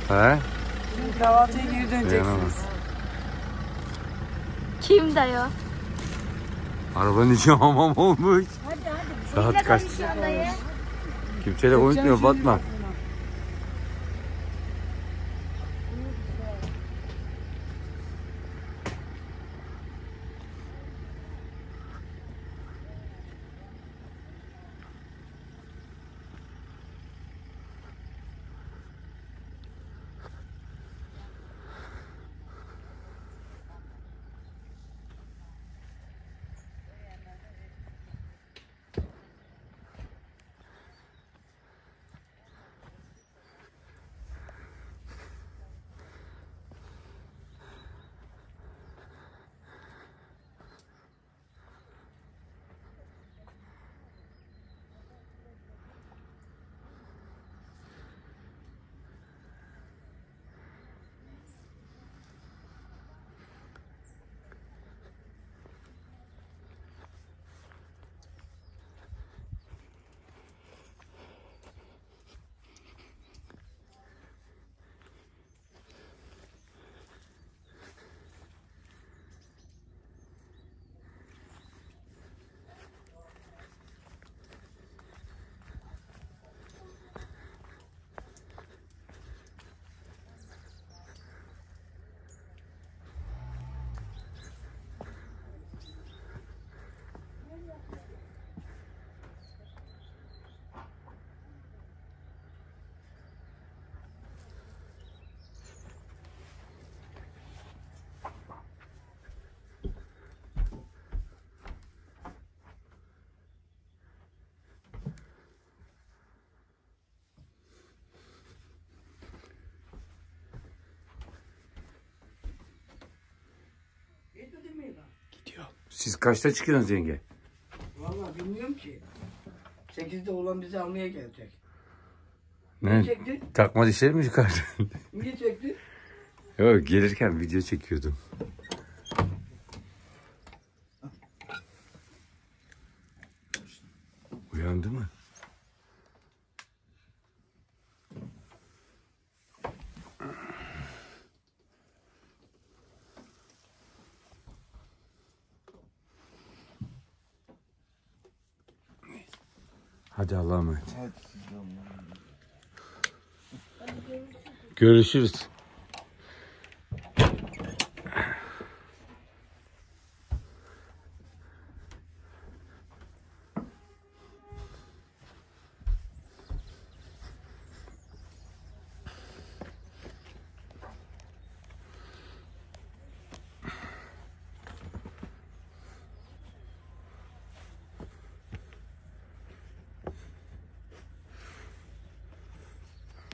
He? Şimdi kahvaltıya geri döneceksiniz. Kim dayı? Arabanın içi hamam olmuş. Hadi. Saat kaç? Kimse de unutmuyor Fatma. Gidiyor. Siz kaçta çıkıyorsunuz yenge? Vallahi bilmiyorum ki. 8'de olan bizi almaya gelecek. Ne? Çekti? Takma dişleri mi çıkardın? Niye çekti? Yok, gelirken video çekiyordum. Uyandı mı? Hadi Allah'a emanet. Görüşürüz.